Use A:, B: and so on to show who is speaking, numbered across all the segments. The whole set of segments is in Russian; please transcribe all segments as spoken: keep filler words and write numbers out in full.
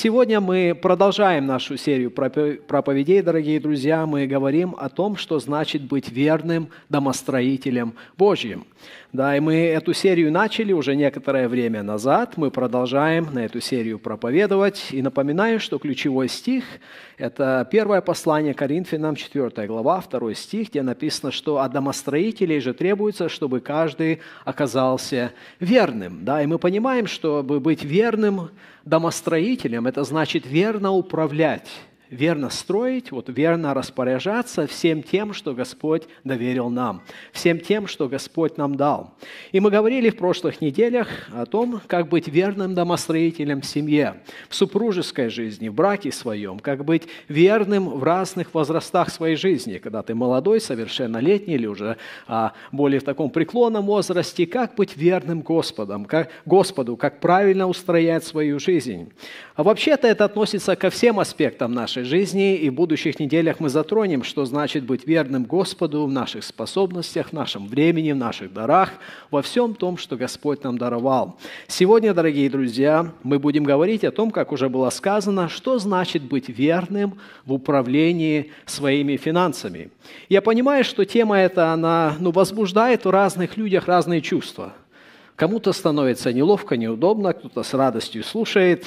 A: Сегодня мы продолжаем нашу серию проповедей, дорогие друзья. Мы говорим о том, что значит быть верным домостроителем Божьим. Да, и мы эту серию начали уже некоторое время назад. Мы продолжаем на эту серию проповедовать. И напоминаю, что ключевой стих – это первое послание Коринфянам, четвёртая глава, второй стих, где написано, что от домостроителей же требуется, чтобы каждый оказался верным. Да, и мы понимаем, чтобы быть верным домостроителем, это значит верно управлять, верно строить, вот верно распоряжаться всем тем, что Господь доверил нам, всем тем, что Господь нам дал. И мы говорили в прошлых неделях о том, как быть верным домостроителем в семье, в супружеской жизни, в браке своем, как быть верным в разных возрастах своей жизни, когда ты молодой, совершеннолетний или уже а, более в таком преклонном возрасте, как быть верным Господом, как, Господу, как правильно устроять свою жизнь. А вообще-то это относится ко всем аспектам нашей жизни, и в будущих неделях мы затронем, что значит быть верным Господу в наших способностях, в нашем времени, в наших дарах, во всем том, что Господь нам даровал. Сегодня, дорогие друзья, мы будем говорить о том, как уже было сказано, что значит быть верным в управлении своими финансами. Я понимаю, что тема эта, она ну, возбуждает в разных людях разные чувства. Кому-то становится неловко, неудобно, кто-то с радостью слушает.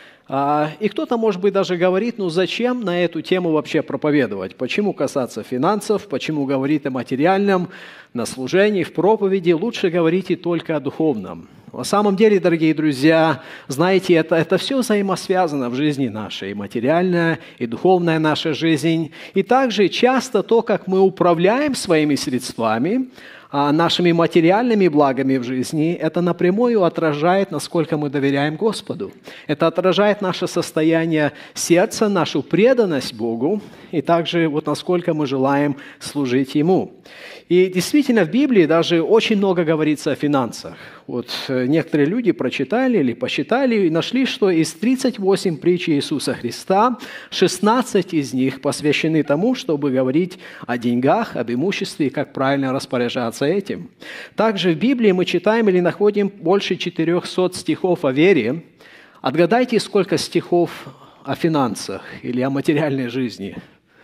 A: И кто-то, может быть, даже говорит, ну зачем на эту тему вообще проповедовать? Почему касаться финансов? Почему говорить о материальном на служении, в проповеди? Лучше говорите только о духовном. На самом деле, дорогие друзья, знаете, это, это все взаимосвязано в жизни нашей, и материальная, и духовная наша жизнь. И также часто то, как мы управляем своими средствами, нашими материальными благами в жизни, это напрямую отражает, насколько мы доверяем Господу. Это отражает наше состояние сердца, нашу преданность Богу, и также вот насколько мы желаем служить Ему. И действительно в Библии даже очень много говорится о финансах. Вот некоторые люди прочитали или посчитали и нашли, что из тридцати восьми притч Иисуса Христа шестнадцать из них посвящены тому, чтобы говорить о деньгах, об имуществе и как правильно распоряжаться этим. Также в Библии мы читаем или находим больше четырехсот стихов о вере. Отгадайте, сколько стихов о финансах или о материальной жизни?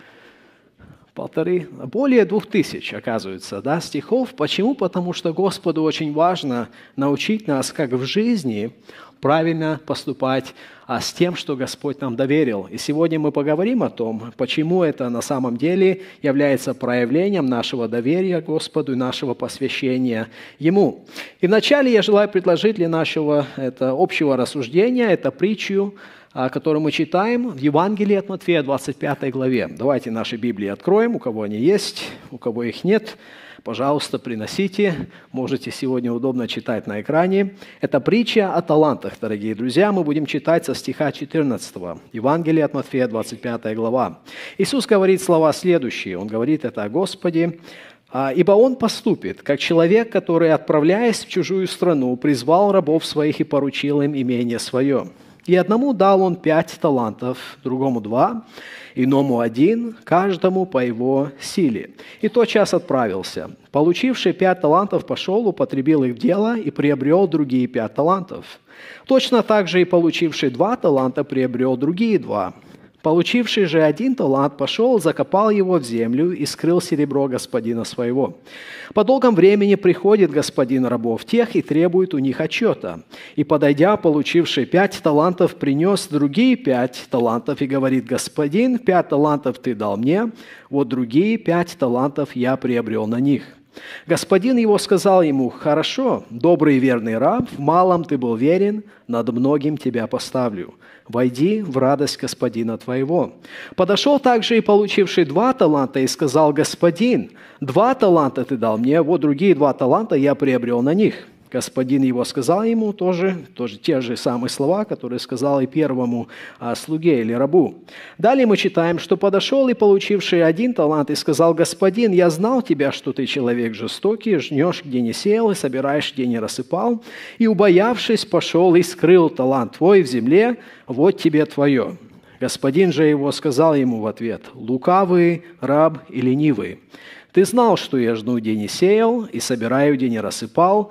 A: Полторы, более двух тысяч, оказывается, да, стихов. Почему? Потому что Господу очень важно научить нас, как в жизни правильно поступать а, с тем, что Господь нам доверил. И сегодня мы поговорим о том, почему это на самом деле является проявлением нашего доверия Господу и нашего посвящения Ему. И вначале я желаю предложить для нашего это, общего рассуждения, это притчу, которую мы читаем в Евангелии от Матфея, двадцать пятой главе. Давайте наши Библии откроем, у кого они есть, у кого их нет. Пожалуйста, приносите. Можете сегодня удобно читать на экране. Это притча о талантах, дорогие друзья. Мы будем читать со стиха четырнадцатого. Евангелие от Матфея, двадцать пятая глава. Иисус говорит слова следующие. Он говорит это о Господе. «Ибо Он поступит, как человек, который, отправляясь в чужую страну, призвал рабов своих и поручил им имение свое. И одному дал он пять талантов, другому два, иному один, каждому по его силе. И тотчас отправился. Получивший пять талантов пошел, употребил их в дело и приобрел другие пять талантов. Точно так же и получивший два таланта приобрел другие два. Получивший же один талант пошел, закопал его в землю и скрыл серебро господина своего. По долгом времени приходит господин рабов тех и требует у них отчета. И, подойдя, получивший пять талантов, принес другие пять талантов и говорит: господин, пять талантов ты дал мне, вот другие пять талантов я приобрел на них. Господин его сказал ему: хорошо, добрый и верный раб, в малом ты был верен, над многим тебя поставлю. Войди в радость господина твоего. Подошел также и получивший два таланта и сказал: господин, два таланта ты дал мне, вот другие два таланта я приобрел на них. Господин его сказал ему тоже, тоже те же самые слова, которые сказал и первому а, слуге или рабу. Далее мы читаем, что подошел и получивший один талант и сказал: господин, я знал тебя, что ты человек жестокий, жнешь, где не сеял, и собираешь, где не рассыпал, и, убоявшись, пошел и скрыл талант твой в земле, вот тебе твое. Господин же его сказал ему в ответ: лукавый раб и ленивый, ты знал, что я жну, где не сеял, и собираю, где не рассыпал.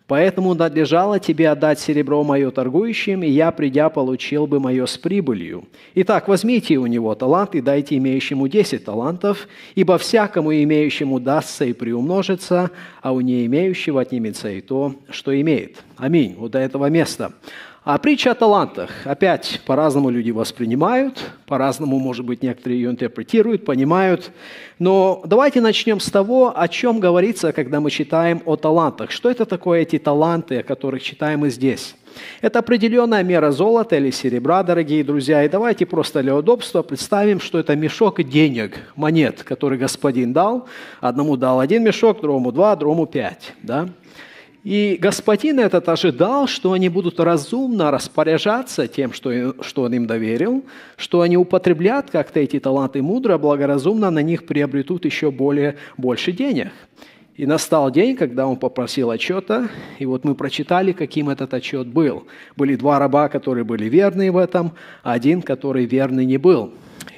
A: Поэтому надлежало тебе отдать серебро мое торгующим, и я, придя, получил бы мое с прибылью. Итак, возьмите у него талант и дайте имеющему десять талантов, ибо всякому имеющему дастся и приумножится, а у не имеющего отнимется и то, что имеет». Аминь. Вот до этого места. А притча о талантах. Опять по-разному люди воспринимают, по-разному, может быть, некоторые ее интерпретируют, понимают. Но давайте начнем с того, о чем говорится, когда мы читаем о талантах. Что это такое эти таланты, о которых читаем мы здесь? Это определенная мера золота или серебра, дорогие друзья. И давайте просто для удобства представим, что это мешок денег, монет, который господин дал. Одному дал один мешок, другому два, другому пять. Да? И господин этот ожидал, что они будут разумно распоряжаться тем, что, что он им доверил, что они употребляют как-то эти таланты мудро, благоразумно на них приобретут еще более, больше денег. И настал день, когда он попросил отчета, и вот мы прочитали, каким этот отчет был. Были два раба, которые были верны в этом, а один, который верный не был.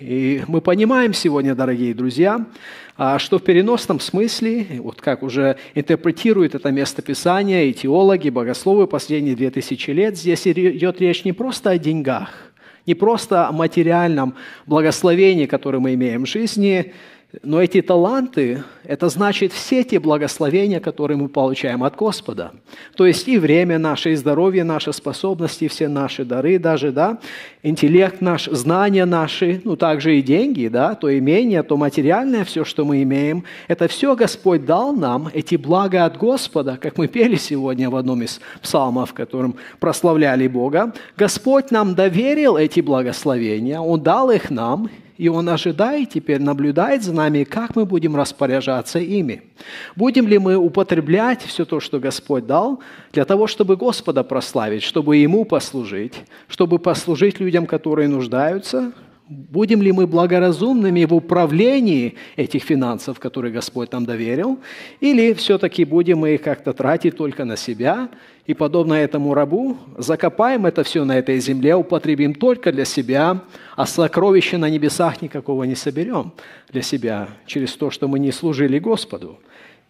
A: И мы понимаем сегодня, дорогие друзья, что в переносном смысле, вот как уже интерпретирует это местописание и теологи, богословы последние две тысячи лет, здесь идет речь не просто о деньгах, не просто о материальном благословении, которое мы имеем в жизни, но эти таланты – это значит все те благословения, которые мы получаем от Господа. То есть и время наше, и здоровье наше, способности, все наши дары даже, да, интеллект наш, знания наши, ну также и деньги, да, то имение, то материальное, все, что мы имеем, это все Господь дал нам, эти блага от Господа, как мы пели сегодня в одном из псалмов, в котором прославляли Бога. Господь нам доверил эти благословения, Он дал их нам, и Он ожидает теперь, наблюдает за нами, как мы будем распоряжаться ими. Будем ли мы употреблять все то, что Господь дал, для того, чтобы Господа прославить, чтобы Ему послужить, чтобы послужить людям, которые нуждаются? Будем ли мы благоразумными в управлении этих финансов, которые Господь нам доверил? Или все-таки будем мы их как-то тратить только на себя и, подобно этому рабу, закопаем это все на этой земле, употребим только для себя, а сокровища на небесах никакого не соберем для себя через то, что мы не служили Господу?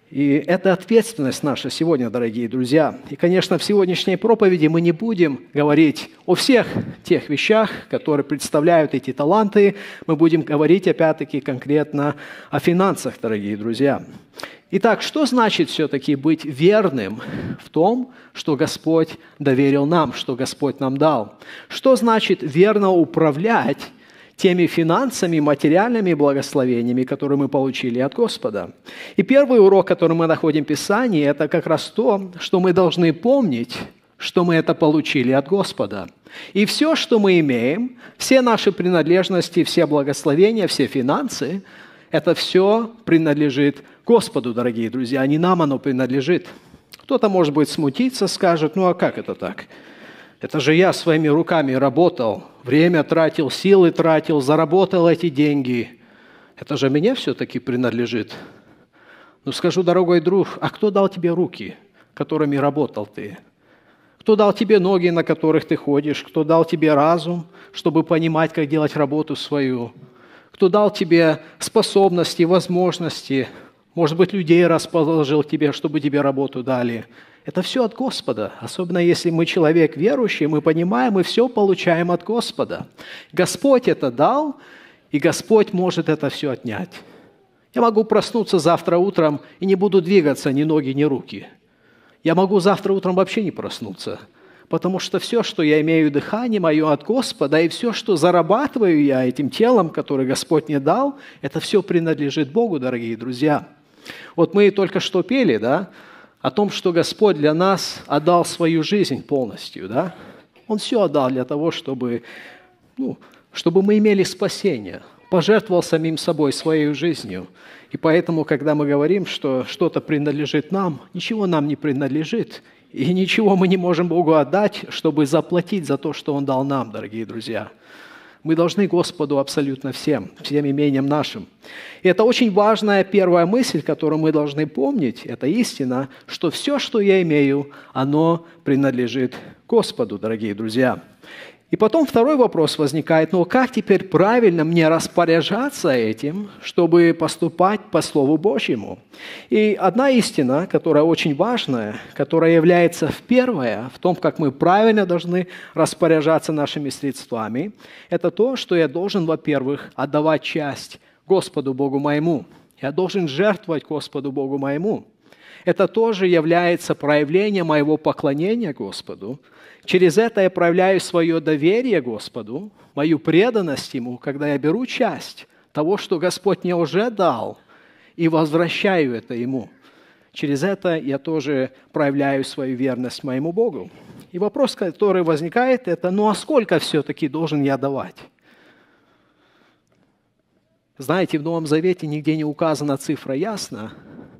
A: И это ответственность наша сегодня, дорогие друзья. И, конечно, в сегодняшней проповеди мы не будем говорить о всех тех вещах, которые представляют эти таланты. Мы будем говорить, опять-таки, конкретно о финансах, дорогие друзья. Итак, что значит все-таки быть верным в том, что Господь доверил нам, что Господь нам дал? Что значит верно управлять теми финансами, материальными благословениями, которые мы получили от Господа? И первый урок, который мы находим в Писании, это как раз то, что мы должны помнить, что мы это получили от Господа. И все, что мы имеем, все наши принадлежности, все благословения, все финансы, это все принадлежит Господу, дорогие друзья, а не нам оно принадлежит. Кто-то, может быть, смутится, скажет: ну а как это так? Это же я своими руками работал, время тратил, силы тратил, заработал эти деньги. Это же мне все-таки принадлежит. Ну скажу, дорогой друг, а кто дал тебе руки, которыми работал ты? Кто дал тебе ноги, на которых ты ходишь? Кто дал тебе разум, чтобы понимать, как делать работу свою? Кто дал тебе способности, возможности? Может быть, людей расположил тебе, чтобы тебе работу дали? Это все от Господа. Особенно если мы человек верующий, мы понимаем, мы все получаем от Господа. Господь это дал, и Господь может это все отнять. Я могу проснуться завтра утром и не буду двигаться ни ноги, ни руки. Я могу завтра утром вообще не проснуться, потому что все, что я имею, дыхание мое от Господа, и все, что зарабатываю я этим телом, которое Господь мне дал, это все принадлежит Богу, дорогие друзья. Вот мы только что пели, да, о том, что Господь для нас отдал свою жизнь полностью, да? Он все отдал для того, чтобы, ну, чтобы мы имели спасение, пожертвовал самим собой, своей жизнью. И поэтому, когда мы говорим, что что-то принадлежит нам, ничего нам не принадлежит, и ничего мы не можем Богу отдать, чтобы заплатить за то, что Он дал нам, дорогие друзья. Мы должны Господу абсолютно всем, всем имением нашим. И это очень важная первая мысль, которую мы должны помнить, это истина, что все, что я имею, оно принадлежит Господу, дорогие друзья. И потом второй вопрос возникает, ну как теперь правильно мне распоряжаться этим, чтобы поступать по Слову Божьему? И одна истина, которая очень важная, которая является первая в том, как мы правильно должны распоряжаться нашими средствами, это то, что я должен, во-первых, отдавать часть Господу Богу моему. Я должен жертвовать Господу Богу моему. Это тоже является проявлением моего поклонения Господу. Через это я проявляю свое доверие Господу, мою преданность Ему, когда я беру часть того, что Господь мне уже дал, и возвращаю это Ему. Через это я тоже проявляю свою верность моему Богу. И вопрос, который возникает, это, ну а сколько все-таки должен я давать? Знаете, в Новом Завете нигде не указана цифра ясно,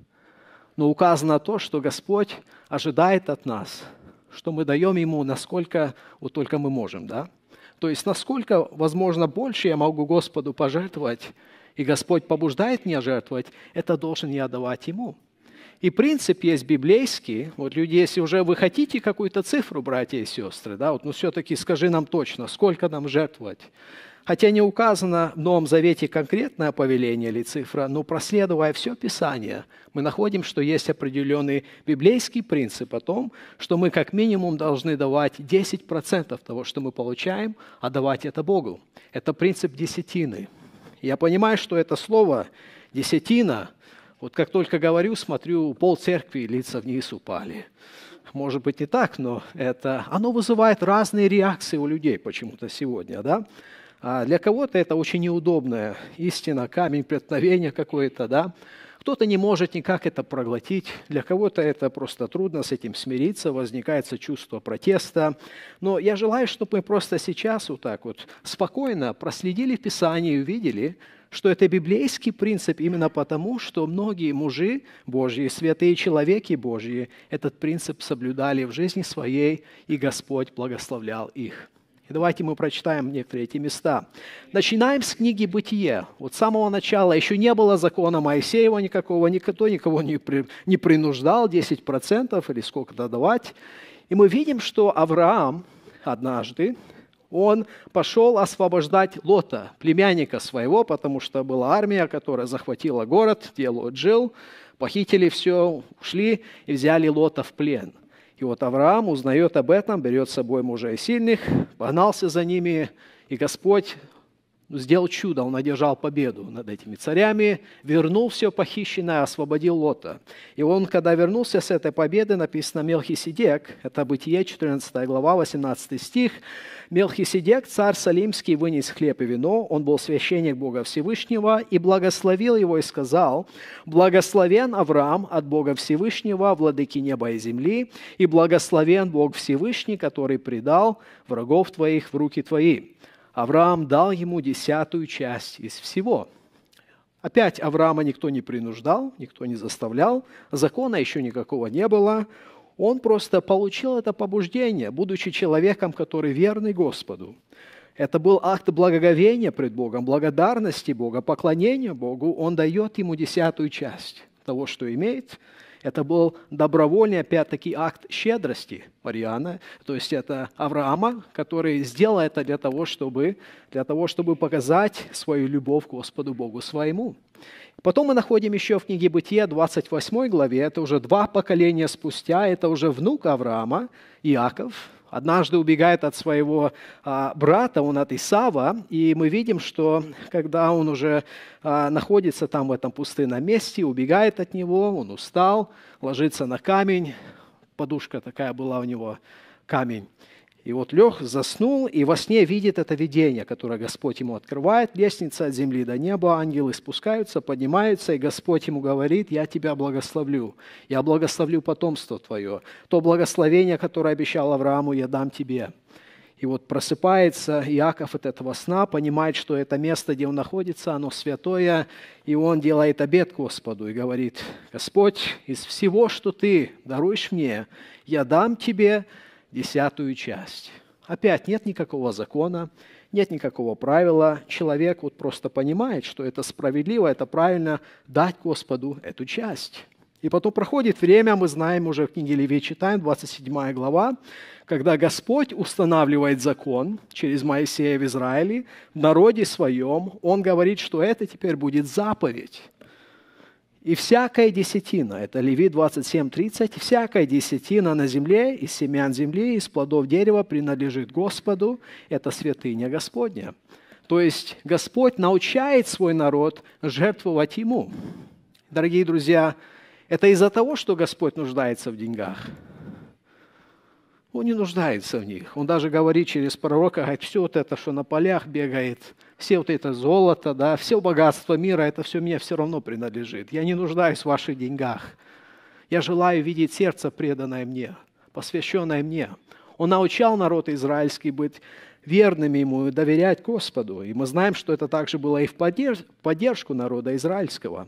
A: но указано то, что Господь ожидает от нас, что мы даем Ему, насколько вот только мы можем, да? То есть, насколько, возможно, больше я могу Господу пожертвовать, и Господь побуждает меня жертвовать, это должен я давать Ему. И принцип есть библейский. Вот люди, если уже вы хотите какую-то цифру, братья и сестры, да, вот, ну все-таки скажи нам точно, сколько нам жертвовать. Хотя не указано в Новом Завете конкретное повеление или цифра, но проследуя все Писание, мы находим, что есть определенный библейский принцип о том, что мы как минимум должны давать десять процентов того, что мы получаем, а давать это Богу. Это принцип десятины. Я понимаю, что это слово «десятина», вот как только говорю, смотрю, пол церкви лица вниз упали. Может быть, не так, но это, оно вызывает разные реакции у людей почему-то сегодня, да? А для кого-то это очень неудобная истина, камень преткновения какой-то, да. Кто-то не может никак это проглотить, для кого-то это просто трудно с этим смириться, возникает чувство протеста. Но я желаю, чтобы мы просто сейчас вот так вот спокойно проследили Писание и увидели, что это библейский принцип именно потому, что многие мужи Божьи, святые человеки Божьи этот принцип соблюдали в жизни своей, и Господь благословлял их. И давайте мы прочитаем некоторые эти места. Начинаем с книги «Бытие». Вот с самого начала еще не было закона Моисеева никакого, никто никого не, при, не принуждал десять процентов или сколько-то давать. И мы видим, что Авраам однажды, он пошел освобождать Лота, племянника своего, потому что была армия, которая захватила город, где Лот жил, похитили все, ушли и взяли Лота в плен. И вот Авраам узнает об этом, берет с собой мужей сильных, погнался за ними, и Господь сделал чудо, Он одержал победу над этими царями, вернул все похищенное, освободил Лота. И он, когда вернулся с этой победы, написано Мелхиседек, это Бытие, четырнадцатая глава, восемнадцатый стих, Мелхиседек, царь Салимский, вынес хлеб и вино, он был священник Бога Всевышнего, и благословил его и сказал: «Благословен Авраам от Бога Всевышнего, владыки неба и земли, и благословен Бог Всевышний, который предал врагов твоих в руки твои». Авраам дал ему десятую часть из всего. Опять Авраама никто не принуждал, никто не заставлял, закона еще никакого не было. Он просто получил это побуждение, будучи человеком, который верный Господу. Это был акт благоговения пред Богом, благодарности Бога, поклонения Богу. Он дает ему десятую часть того, что имеет. Это был добровольный, опять-таки, акт щедрости Мариана, то есть это Авраама, который сделал это для того, чтобы, для того, чтобы показать свою любовь к Господу Богу своему. Потом мы находим еще в книге Бытия, двадцать восьмой главе, это уже два поколения спустя, это уже внук Авраама, Иаков, однажды убегает от своего а, брата, он от Исава, и мы видим, что когда он уже а, находится там в этом пустынном месте, убегает от него, он устал, ложится на камень, подушка такая была у него, камень. И вот лег, заснул, и во сне видит это видение, которое Господь ему открывает. Лестница от земли до неба, ангелы спускаются, поднимаются, и Господь ему говорит: «Я тебя благословлю, я благословлю потомство твое. То благословение, которое обещал Аврааму, я дам тебе». И вот просыпается Иаков от этого сна, понимает, что это место, где он находится, оно святое, и он делает обет Господу и говорит: «Господь, из всего, что ты даруешь мне, я дам тебе десятую часть». Опять нет никакого закона, нет никакого правила. Человек вот просто понимает, что это справедливо, это правильно дать Господу эту часть. И потом проходит время, мы знаем уже в книге Левит, читаем, двадцать седьмая глава, когда Господь устанавливает закон через Моисея в Израиле, в народе своем, Он говорит, что это теперь будет заповедь. И всякая десятина, это Левит двадцать семь тридцать, всякая десятина на земле, из семян земли, из плодов дерева принадлежит Господу, это святыня Господня. То есть Господь научает свой народ жертвовать Ему. Дорогие друзья, это из-за того, что Господь нуждается в деньгах? Он не нуждается в них. Он даже говорит через пророка, говорит, все вот это, что на полях бегает, все вот это золото, да, все богатство мира, это все мне все равно принадлежит. Я не нуждаюсь в ваших деньгах. Я желаю видеть сердце, преданное мне, посвященное мне. Он научал народ израильский быть верными Ему и доверять Господу. И мы знаем, что это также было и в поддержку народа израильского.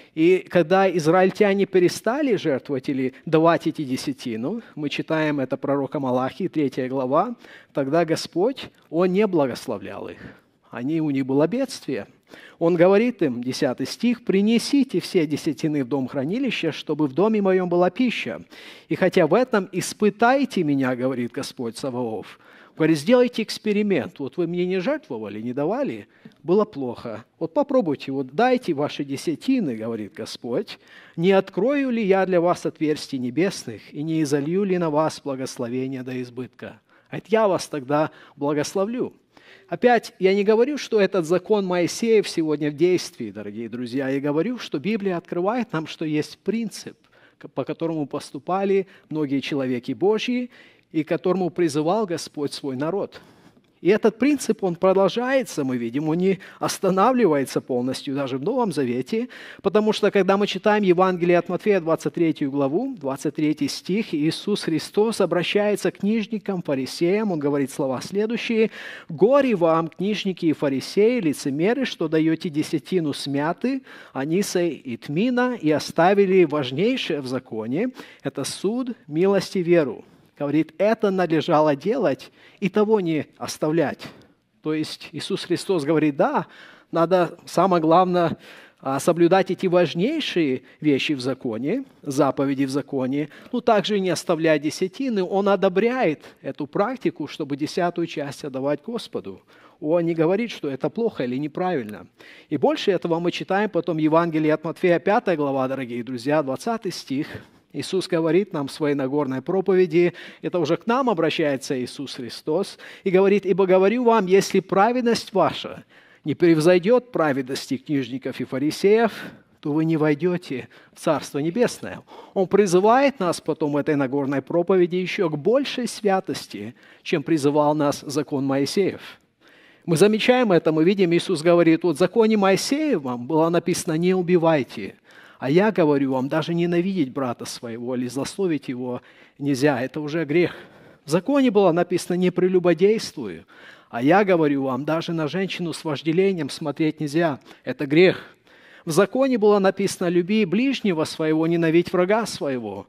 A: И когда израильтяне перестали жертвовать или давать эти десятину, мы читаем это пророка Малахии, третья глава, тогда Господь, Он не благословлял их. Они, у них было бедствие. Он говорит им, десятый стих, «Принесите все десятины в дом хранилища, чтобы в доме моем была пища. И хотя в этом испытайте меня, говорит Господь Саваоф». Говорит, сделайте эксперимент. Вот вы мне не жертвовали, не давали, было плохо. Вот попробуйте, вот дайте ваши десятины, говорит Господь. Не открою ли я для вас отверстий небесных и не изолью ли на вас благословение до избытка? А это я вас тогда благословлю. Опять, я не говорю, что этот закон Моисеев сегодня в действии, дорогие друзья. Я говорю, что Библия открывает нам, что есть принцип, по которому поступали многие человеки Божьи, и к которому призывал Господь свой народ. И этот принцип, он продолжается, мы видим, он не останавливается полностью даже в Новом Завете, потому что, когда мы читаем Евангелие от Матфея, двадцать третью главу, двадцать третий стих, Иисус Христос обращается к книжникам, фарисеям, Он говорит слова следующие: «Горе вам, книжники и фарисеи, лицемеры, что даете десятину смяты, аниса и тмина, и оставили важнейшее в законе, это суд, милость и веру». Говорит, это надлежало делать и того не оставлять. То есть Иисус Христос говорит, да, надо, самое главное, соблюдать эти важнейшие вещи в законе, заповеди в законе, но также и не оставлять десятины. Он одобряет эту практику, чтобы десятую часть отдавать Господу. Он не говорит, что это плохо или неправильно. И больше этого мы читаем потом Евангелие от Матфея, пятая глава, дорогие друзья, двадцатый стих. Иисус говорит нам в своей Нагорной проповеди, это уже к нам обращается Иисус Христос, и говорит, «Ибо говорю вам, если праведность ваша не превзойдет праведности книжников и фарисеев, то вы не войдете в Царство Небесное». Он призывает нас потом в этой Нагорной проповеди еще к большей святости, чем призывал нас закон Моисеев. Мы замечаем это, мы видим, Иисус говорит, вот в законе Моисеевом было написано «не убивайте». А я говорю вам, даже ненавидеть брата своего или злословить его нельзя, это уже грех. В законе было написано «не прелюбодействуй». А я говорю вам, даже на женщину с вожделением смотреть нельзя, это грех. В законе было написано «люби ближнего своего, ненавидь врага своего».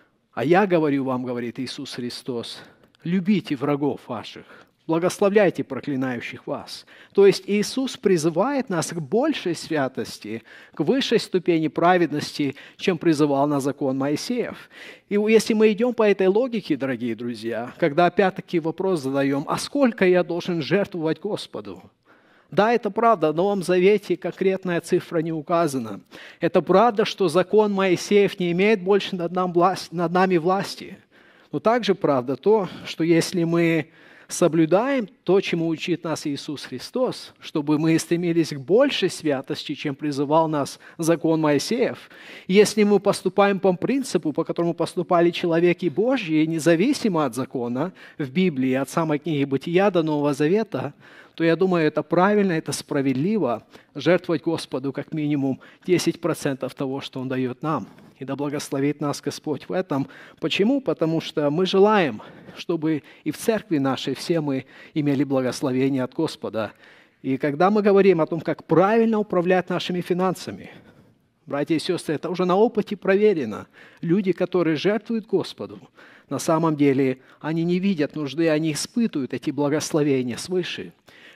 A: А я говорю вам, говорит Иисус Христос, любите врагов ваших. Благословляйте проклинающих вас. То есть Иисус призывает нас к большей святости, к высшей ступени праведности, чем призывал на закон Моисеев. И если мы идем по этой логике, дорогие друзья, когда опять-таки вопрос задаем, а сколько я должен жертвовать Господу? Да, это правда, в Новом Завете конкретная цифра не указана. Это правда, что закон Моисеев не имеет больше над нами власти. Но также правда то, что если мы соблюдаем то, чему учит нас Иисус Христос, чтобы мы стремились к большей святости, чем призывал нас закон Моисеев. Если мы поступаем по принципу, по которому поступали человеки Божьи, независимо от закона, в Библии, от самой книги Бытия до Нового Завета, то я думаю, это правильно, это справедливо жертвовать Господу как минимум десять процентов того, что Он дает нам. И да благословит нас Господь в этом. Почему? Потому что мы желаем, чтобы и в церкви нашей все мы имели благословение от Господа. И когда мы говорим о том, как правильно управлять нашими финансами, братья и сестры, это уже на опыте проверено. Люди, которые жертвуют Господу, на самом деле они не видят нужды, они испытывают эти благословения свыше.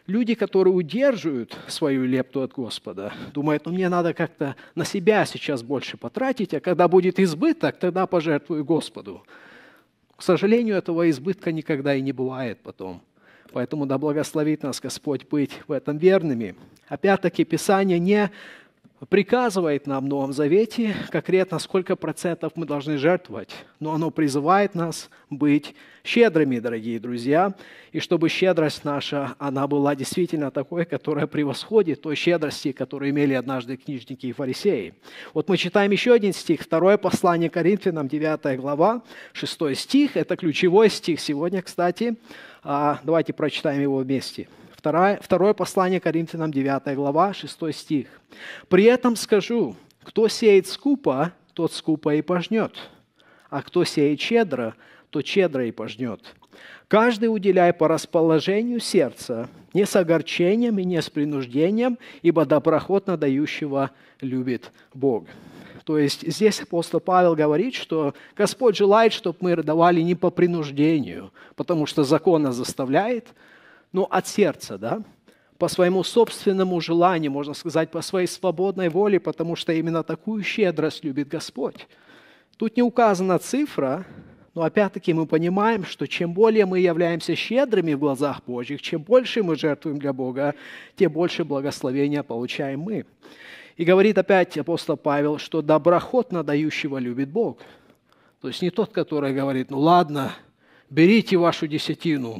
A: люди, которые удерживают свою лепту от Господа, думают, ну мне надо как-то на себя сейчас больше потратить, а когда будет избыток, тогда пожертвую Господу. К сожалению, этого избытка никогда и не бывает потом. Поэтому да благословит нас Господь быть в этом верными. Опять-таки, Писание не приказывает нам в Новом Завете конкретно, сколько процентов мы должны жертвовать, но оно призывает нас быть щедрыми, дорогие друзья, и чтобы щедрость наша, она была действительно такой, которая превосходит той щедрости, которую имели однажды книжники и фарисеи. Вот мы читаем еще один стих, второе послание Коринфянам, девятая глава, шестой стих, это ключевой стих сегодня, кстати, давайте прочитаем его вместе. Второе, второе послание Коринфянам, девятая глава, шестой стих. «При этом скажу, кто сеет скупо, тот скупо и пожнет, а кто сеет щедро, тот щедро и пожнет. Каждый уделяй по расположению сердца, не с огорчением и не с принуждением, ибо доброхотно дающего любит Бог». То есть здесь апостол Павел говорит, что Господь желает, чтобы мы давали не по принуждению, потому что закон нас заставляет, но от сердца, да, по своему собственному желанию, можно сказать, по своей свободной воле, потому что именно такую щедрость любит Господь. Тут не указана цифра, но опять-таки мы понимаем, что чем более мы являемся щедрыми в глазах Божьих, чем больше мы жертвуем для Бога, тем больше благословения получаем мы. И говорит опять апостол Павел, что доброхотно дающего любит Бог. То есть не тот, который говорит, ну ладно, берите вашу десятину,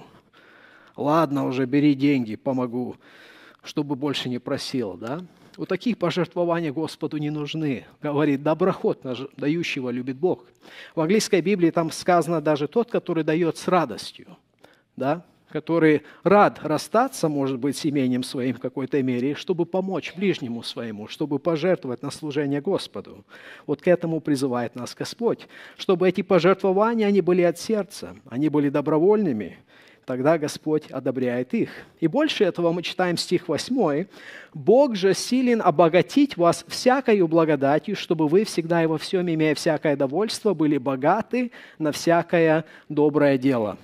A: ладно, уже бери деньги, помогу, чтобы больше не просил, да? Вот таких пожертвований Господу не нужны. Говорит, доброхотно дающего любит Бог. В английской Библии там сказано даже тот, который дает с радостью, да? Который рад расстаться, может быть, с имением своим в какой-то мере, чтобы помочь ближнему своему, чтобы пожертвовать на служение Господу. Вот к этому призывает нас Господь, чтобы эти пожертвования, они были от сердца, они были добровольными. Тогда Господь одобряет их. И больше этого мы читаем стих восьмой. «Бог же силен обогатить вас всякою благодатью, чтобы вы всегда и во всем, имея всякое довольство, были богаты на всякое доброе дело».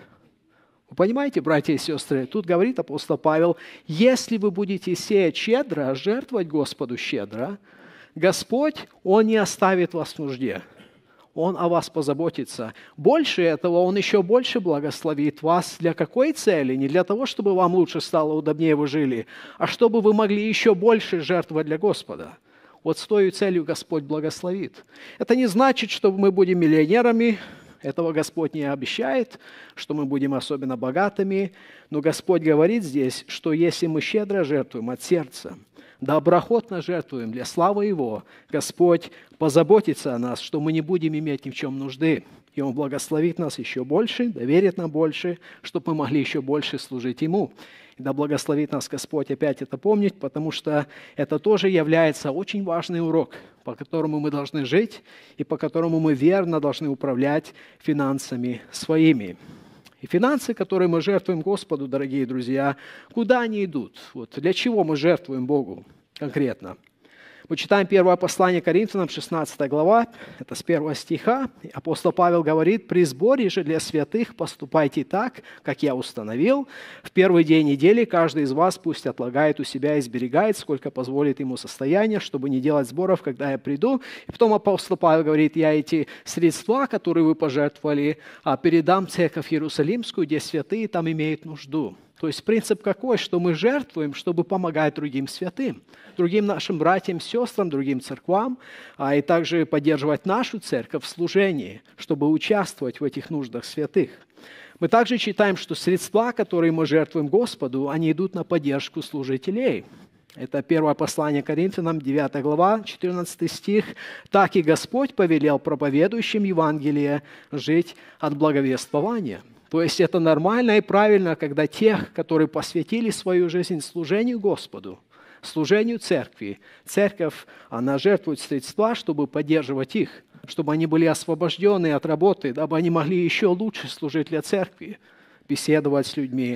A: Вы понимаете, братья и сестры, тут говорит апостол Павел, если вы будете сеять щедро, жертвовать Господу щедро, Господь, Он не оставит вас в нужде. Он о вас позаботится. Больше этого, Он еще больше благословит вас. Для какой цели? Не для того, чтобы вам лучше стало, удобнее вы жили, а чтобы вы могли еще больше жертвовать для Господа. Вот с той целью Господь благословит. Это не значит, что мы будем миллионерами. Этого Господь не обещает, что мы будем особенно богатыми. Но Господь говорит здесь, что если мы щедро жертвуем от сердца, доброхотно жертвуем для славы Его, Господь позаботится о нас, что мы не будем иметь ни в чем нужды. И Он благословит нас еще больше, доверит нам больше, чтобы мы могли еще больше служить Ему. И да благословит нас Господь опять это помнить, потому что это тоже является очень важный урок, по которому мы должны жить и по которому мы верно должны управлять финансами своими. И финансы, которые мы жертвуем Господу, дорогие друзья, куда они идут? Вот для чего мы жертвуем Богу конкретно? Мы читаем первое послание Коринфянам, шестнадцатая глава, это с первого стиха. Апостол Павел говорит, «При сборе же для святых поступайте так, как я установил. В первый день недели каждый из вас пусть отлагает у себя и сберегает, сколько позволит ему состояние, чтобы не делать сборов, когда я приду». И потом апостол Павел говорит, «Я эти средства, которые вы пожертвовали, передам в церковь Иерусалимскую, где святые там имеют нужду». То есть принцип какой? Что мы жертвуем, чтобы помогать другим святым, другим нашим братьям, сестрам, другим церквам, а и также поддерживать нашу церковь в служении, чтобы участвовать в этих нуждах святых. Мы также читаем, что средства, которые мы жертвуем Господу, они идут на поддержку служителей. Это первое послание Коринфянам, девятая глава, четырнадцатый стих. «Так и Господь повелел проповедующим Евангелие жить от благовествования». То есть это нормально и правильно, когда тех, которые посвятили свою жизнь служению Господу, служению церкви, церковь, она жертвует средства, чтобы поддерживать их, чтобы они были освобождены от работы, дабы они могли еще лучше служить для церкви, беседовать с людьми,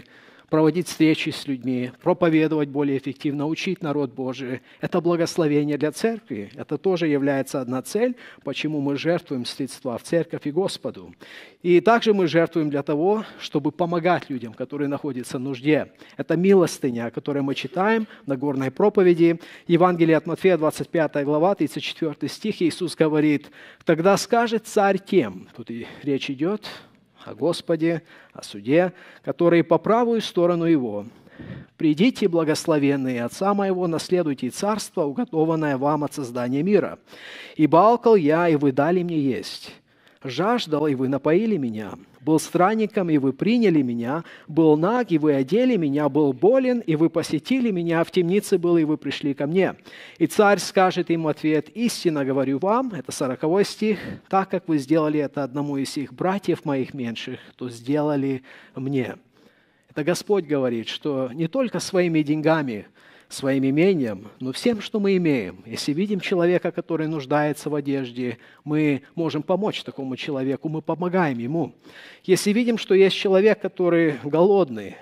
A: проводить встречи с людьми, проповедовать более эффективно, учить народ Божий. Это благословение для церкви. Это тоже является одна цель, почему мы жертвуем средства в церковь и Господу. И также мы жертвуем для того, чтобы помогать людям, которые находятся в нужде. Это милостыня, о которой мы читаем на Нагорной проповеди. Евангелие от Матфея, двадцать пятая глава, тридцать четвёртый стих. Иисус говорит: «Тогда скажет царь тем», тут и речь идет о Господе, о суде, которые по правую сторону Его: «Придите, благословенные Отца Моего, наследуйте царство, уготованное вам от создания мира. Ибо алкал я, и вы дали мне есть, жаждал, и вы напоили меня, был странником, и вы приняли меня, был наг, и вы одели меня, был болен, и вы посетили меня, в темнице был, и вы пришли ко мне». И царь скажет им в ответ: «Истинно говорю вам», это сороковой стих, «так как вы сделали это одному из их братьев моих меньших, то сделали мне». Это Господь говорит, что не только своими деньгами, своим имением, но всем, что мы имеем. Если видим человека, который нуждается в одежде, мы можем помочь такому человеку, мы помогаем ему. Если видим, что есть человек, который голодный,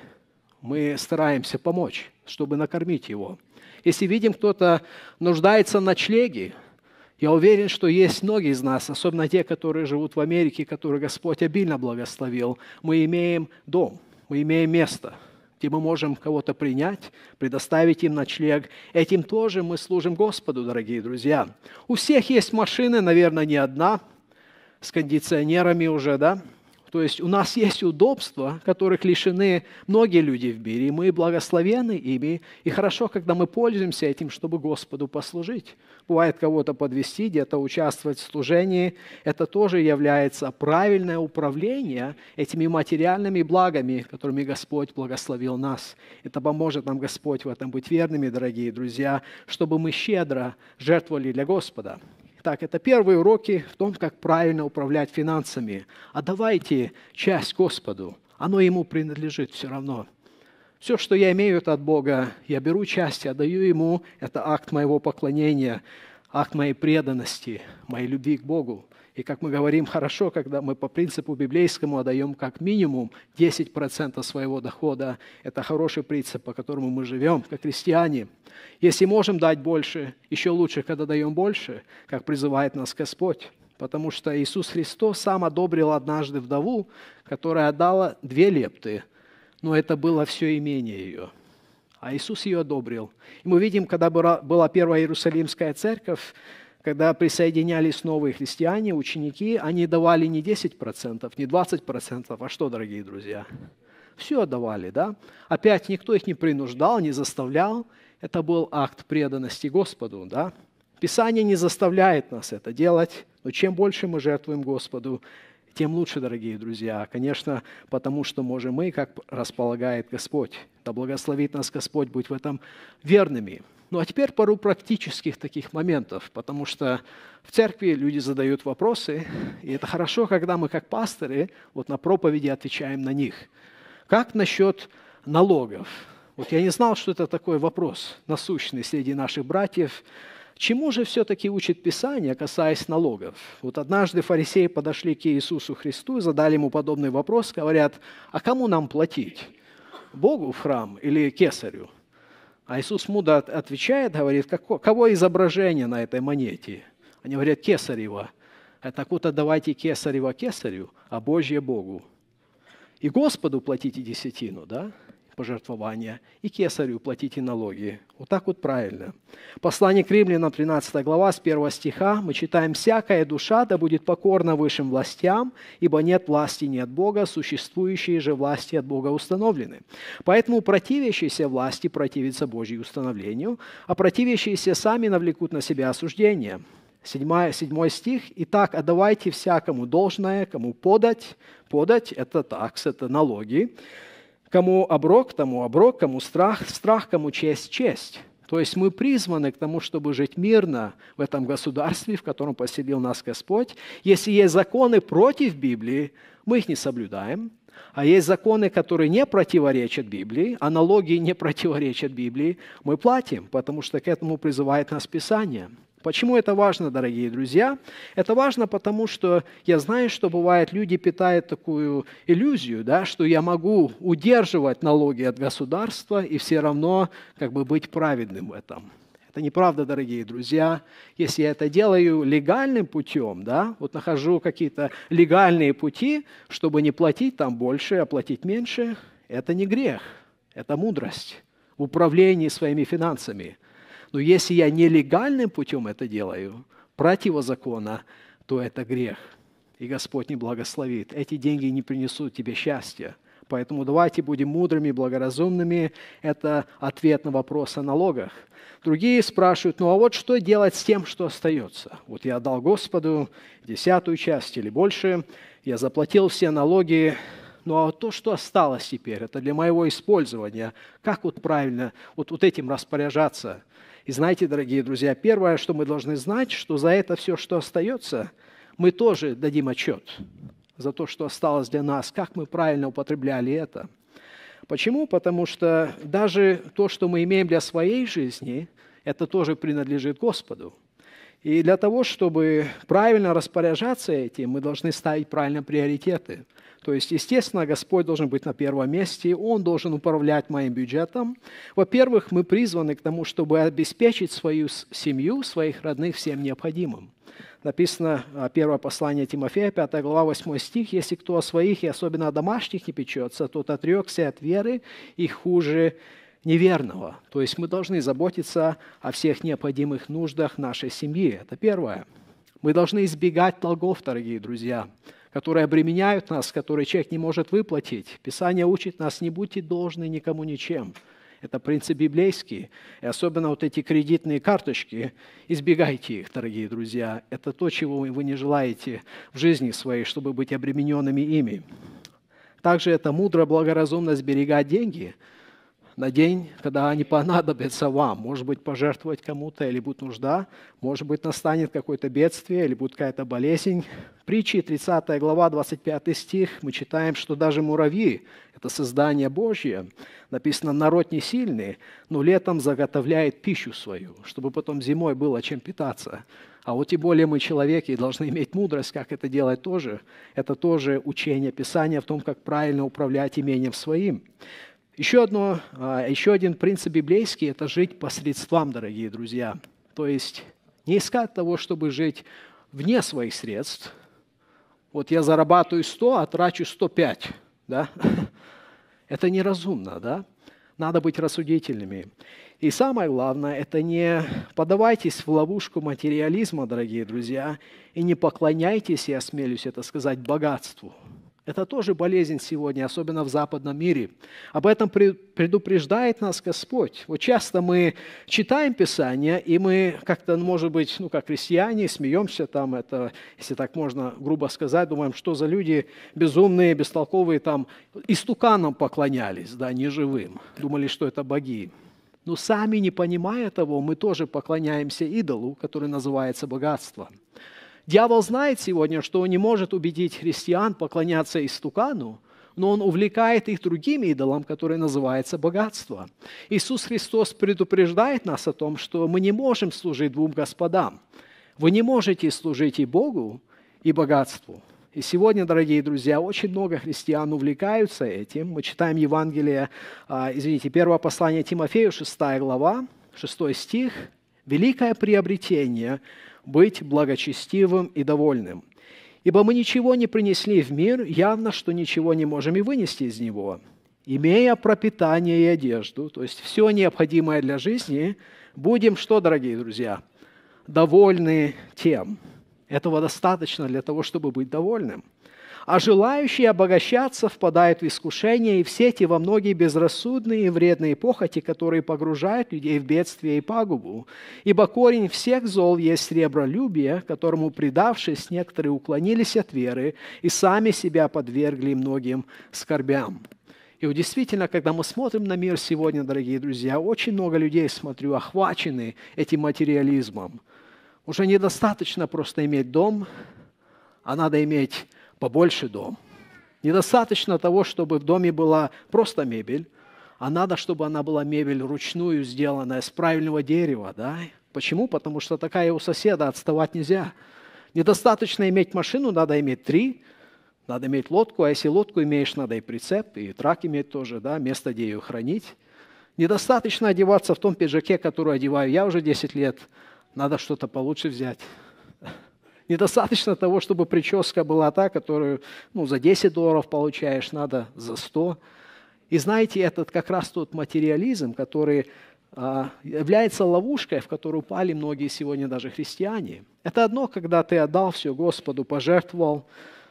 A: мы стараемся помочь, чтобы накормить его. Если видим, кто-то нуждается в ночлеге, я уверен, что есть многие из нас, особенно те, которые живут в Америке, которые Господь обильно благословил, мы имеем дом, мы имеем место, где мы можем кого-то принять, предоставить им ночлег. Этим тоже мы служим Господу, дорогие друзья. У всех есть машины, наверное, не одна, с кондиционерами уже, да? То есть у нас есть удобства, которых лишены многие люди в мире, и мы благословены ими. И хорошо, когда мы пользуемся этим, чтобы Господу послужить. Бывает кого-то подвести, где-то участвовать в служении. Это тоже является правильное управление этими материальными благами, которыми Господь благословил нас. Это поможет нам Господь в этом быть верными, дорогие друзья, чтобы мы щедро жертвовали для Господа. Так, это первые уроки в том, как правильно управлять финансами. Отдавайте часть Господу, оно Ему принадлежит все равно. Все, что я имею, это от Бога. Я беру часть, отдаю Ему. Это акт моего поклонения, акт моей преданности, моей любви к Богу. И как мы говорим, хорошо, когда мы по принципу библейскому отдаем как минимум десять процентов своего дохода. Это хороший принцип, по которому мы живем, как христиане. Если можем дать больше, еще лучше, когда даем больше, как призывает нас Господь. Потому что Иисус Христос сам одобрил однажды вдову, которая отдала две лепты, но это было все имение ее. А Иисус ее одобрил. И мы видим, когда была Первая Иерусалимская церковь, когда присоединялись новые христиане, ученики, они давали не десять процентов, не двадцать процентов, а что, дорогие друзья? Все отдавали, да? Опять никто их не принуждал, не заставлял. Это был акт преданности Господу, да? Писание не заставляет нас это делать, но чем больше мы жертвуем Господу, тем лучше, дорогие друзья. Конечно, потому что можем мы, как располагает Господь. Да благословит нас Господь быть в этом верными. Ну а теперь пару практических таких моментов, потому что в церкви люди задают вопросы, и это хорошо, когда мы как пасторы вот на проповеди отвечаем на них. Как насчет налогов? Вот я не знал, что это такой вопрос насущный среди наших братьев. Чему же все-таки учит Писание, касаясь налогов? Вот однажды фарисеи подошли к Иисусу Христу и задали ему подобный вопрос, говорят: а кому нам платить? Богу в храм или кесарю? А Иисус мудро отвечает, говорит: кого изображение на этой монете? Они говорят: кесарево. А так вот отдавайте кесарево кесарю, а Божье Богу. И Господу платите десятину, да? Пожертвования, и кесарю платите налоги. Вот так вот правильно. Послание к Римлянам, тринадцатая глава, с первого стиха, мы читаем: «Всякая душа да будет покорна высшим властям, ибо нет власти не от Бога, существующие же власти от Бога установлены. Поэтому противящиеся власти противятся Божьему установлению, а противящиеся сами навлекут на себя осуждение». Седьмой, седьмой стих. «Итак, отдавайте всякому должное, кому подать». Подать – это такс, это налоги. Кому оброк, тому оброк, кому страх, страх, кому честь, честь. То есть мы призваны к тому, чтобы жить мирно в этом государстве, в котором поселил нас Господь. Если есть законы против Библии, мы их не соблюдаем. А есть законы, которые не противоречат Библии, аналогии не противоречат Библии, мы платим, потому что к этому призывает нас Писание. Почему это важно, дорогие друзья? Это важно потому, что я знаю, что бывает, люди питают такую иллюзию, да, что я могу удерживать налоги от государства и все равно как бы быть праведным в этом. Это неправда, дорогие друзья. Если я это делаю легальным путем, да, вот нахожу какие-то легальные пути, чтобы не платить там больше, а платить меньше, это не грех, это мудрость в управлении своими финансами. Но если я нелегальным путем это делаю, противозаконно, то это грех. И Господь не благословит. Эти деньги не принесут тебе счастья. Поэтому давайте будем мудрыми, благоразумными. Это ответ на вопрос о налогах. Другие спрашивают, ну а вот что делать с тем, что остается? Вот я отдал Господу десятую часть или больше, я заплатил все налоги, ну а вот то, что осталось теперь, это для моего использования. Как вот правильно вот, вот этим распоряжаться? И знаете, дорогие друзья, первое, что мы должны знать, что за это все, что остается, мы тоже дадим отчет за то, что осталось для нас, как мы правильно употребляли это. Почему? Потому что даже то, что мы имеем для своей жизни, это тоже принадлежит Господу. И для того, чтобы правильно распоряжаться этим, мы должны ставить правильно приоритеты. То есть, естественно, Господь должен быть на первом месте, Он должен управлять моим бюджетом. Во-первых, мы призваны к тому, чтобы обеспечить свою семью, своих родных всем необходимым. Написано, первое послание Тимофея, пятая глава, восьмой стих, «Если кто о своих и особенно о домашних не печется, тот отрекся от веры и хуже неверного». То есть мы должны заботиться о всех необходимых нуждах нашей семьи. Это первое. Мы должны избегать долгов, дорогие друзья, которые обременяют нас, которые человек не может выплатить. Писание учит нас: не будьте должны никому ничем. Это принцип библейский. И особенно вот эти кредитные карточки, избегайте их, дорогие друзья. Это то, чего вы не желаете в жизни своей, чтобы быть обремененными ими. Также это мудро, благоразумно сберегать деньги на день, когда они понадобятся вам. Может быть, пожертвовать кому-то, или будет нужда. Может быть, настанет какое-то бедствие, или будет какая-то болезнь. Притчи, тридцатая глава, двадцать пятый стих, мы читаем, что даже муравьи – это создание Божье. Написано: народ не сильный, но летом заготовляет пищу свою, чтобы потом зимой было чем питаться. А вот тем более мы, человеки, должны иметь мудрость, как это делать тоже. Это тоже учение Писания в том, как правильно управлять имением своим. Еще, одно, еще один принцип библейский – это жить по средствам, дорогие друзья. То есть не искать того, чтобы жить вне своих средств. Вот я зарабатываю сто, а трачу сто пять. Да? Это неразумно, да? Надо быть рассудительными. И самое главное – это не поддавайтесь в ловушку материализма, дорогие друзья, и не поклоняйтесь, я осмелюсь это сказать, богатству. Это тоже болезнь сегодня, особенно в западном мире. Об этом предупреждает нас Господь. Вот часто мы читаем Писание, и мы как-то, может быть, ну, как христиане, смеемся там, это, если так можно грубо сказать, думаем, что за люди безумные, бестолковые, там, истуканам поклонялись, да, неживым. Думали, что это боги. Но сами, не понимая того, мы тоже поклоняемся идолу, который называется богатство. Дьявол знает сегодня, что он не может убедить христиан поклоняться истукану, но он увлекает их другим идолом, который называется богатство. Иисус Христос предупреждает нас о том, что мы не можем служить двум господам. Вы не можете служить и Богу, и богатству. И сегодня, дорогие друзья, очень много христиан увлекаются этим. Мы читаем Евангелие, извините, первое послание Тимофею, шестая глава, шестой стих. «Великое приобретение – быть благочестивым и довольным. Ибо мы ничего не принесли в мир, явно, что ничего не можем и вынести из него. Имея пропитание и одежду, то есть все необходимое для жизни, будем что, дорогие друзья? Довольны тем». Этого достаточно для того, чтобы быть довольным. А желающие обогащаться впадают в искушение и в сети во многие безрассудные и вредные похоти, которые погружают людей в бедствие и пагубу. Ибо корень всех зол есть сребролюбие, которому, предавшись, некоторые уклонились от веры и сами себя подвергли многим скорбям. И вот действительно, когда мы смотрим на мир сегодня, дорогие друзья, очень много людей, смотрю, охвачены этим материализмом. Уже недостаточно просто иметь дом, а надо иметь побольше дом. Недостаточно того, чтобы в доме была просто мебель, а надо, чтобы она была мебель ручную сделанная, с правильного дерева, да? Почему? Потому что такая у соседа, отставать нельзя. Недостаточно иметь машину, надо иметь три. Надо иметь лодку, а если лодку имеешь, надо и прицеп, и трак иметь тоже, да, место, где ее хранить. Недостаточно одеваться в том пиджаке, который одеваю я уже десять лет. Надо что-то получше взять. Недостаточно того, чтобы прическа была та, которую ну, за десять долларов получаешь, надо за сто. И знаете, этот как раз тот материализм, который а, является ловушкой, в которую упали многие сегодня даже христиане. Это одно, когда ты отдал все Господу, пожертвовал,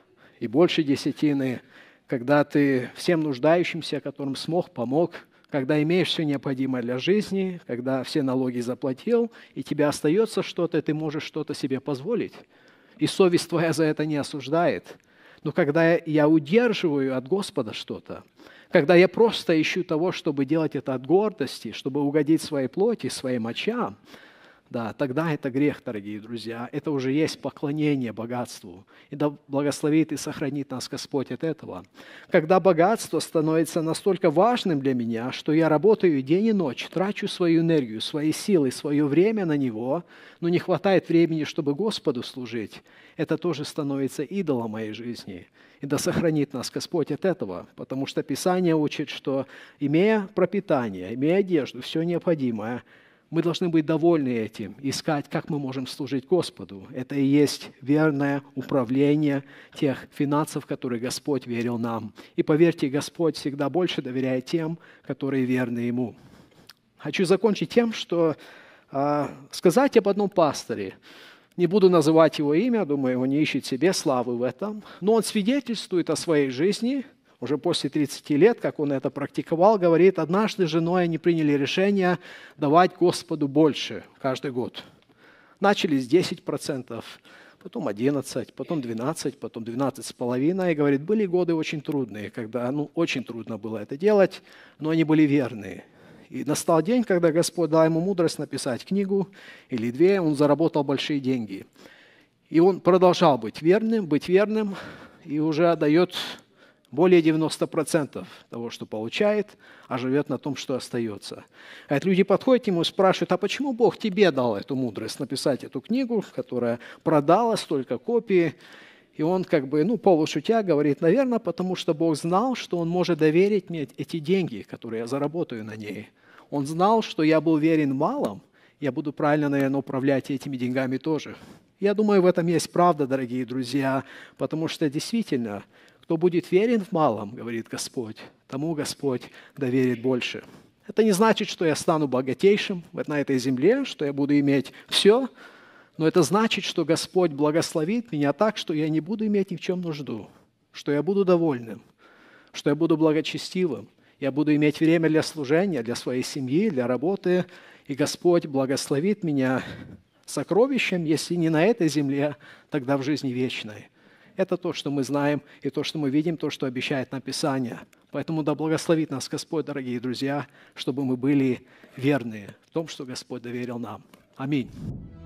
A: и больше десятины, когда ты всем нуждающимся, которым смог, помог, когда имеешь все необходимое для жизни, когда все налоги заплатил, и тебе остается что-то, и ты можешь что-то себе позволить. И совесть твоя за это не осуждает. Но когда я удерживаю от Господа что-то, когда я просто ищу того, чтобы делать это от гордости, чтобы угодить своей плоти, своим очам, да, тогда это грех, дорогие друзья. Это уже есть поклонение богатству. И да благословит и сохранит нас Господь от этого. Когда богатство становится настолько важным для меня, что я работаю день и ночь, трачу свою энергию, свои силы, свое время на него, но не хватает времени, чтобы Господу служить, это тоже становится идолом моей жизни. И да сохранит нас Господь от этого, потому что Писание учит, что имея пропитание, имея одежду, все необходимое, мы должны быть довольны этим, искать, как мы можем служить Господу. Это и есть верное управление тех финансов, которые Господь верил нам. И поверьте, Господь всегда больше доверяет тем, которые верны Ему. Хочу закончить тем, что э, сказать об одном пасторе. Не буду называть его имя, думаю, он не ищет себе славы в этом, но он свидетельствует о своей жизни. Уже после тридцати лет, как он это практиковал, говорит, однажды с женой они приняли решение давать Господу больше каждый год. Начали с десяти процентов, потом одиннадцать, потом двенадцать, потом двенадцать с половиной. И говорит, были годы очень трудные, когда ну, очень трудно было это делать, но они были верные. И настал день, когда Господь дал ему мудрость написать книгу или две, он заработал большие деньги. И он продолжал быть верным, быть верным, и уже отдает более девяноста процентов того, что получает, а живет на том, что остается. А это люди подходят к нему и спрашивают, а почему Бог тебе дал эту мудрость написать эту книгу, которая продала столько копий? И он как бы, ну, полушутя говорит, наверное, потому что Бог знал, что Он может доверить мне эти деньги, которые я заработаю на ней. Он знал, что я был верен в малом, я буду правильно, наверное, управлять этими деньгами тоже. Я думаю, в этом есть правда, дорогие друзья, потому что действительно, кто будет верен в малом, говорит Господь, тому Господь доверит больше. Это не значит, что я стану богатейшим на этой земле, что я буду иметь все, но это значит, что Господь благословит меня так, что я не буду иметь ни в чем нужду, что я буду довольным, что я буду благочестивым, я буду иметь время для служения, для своей семьи, для работы, и Господь благословит меня сокровищем, если не на этой земле, тогда в жизни вечной. Это то, что мы знаем, и то, что мы видим, то, что обещает нам Писание. Поэтому да благословит нас Господь, дорогие друзья, чтобы мы были верны в том, что Господь доверил нам. Аминь.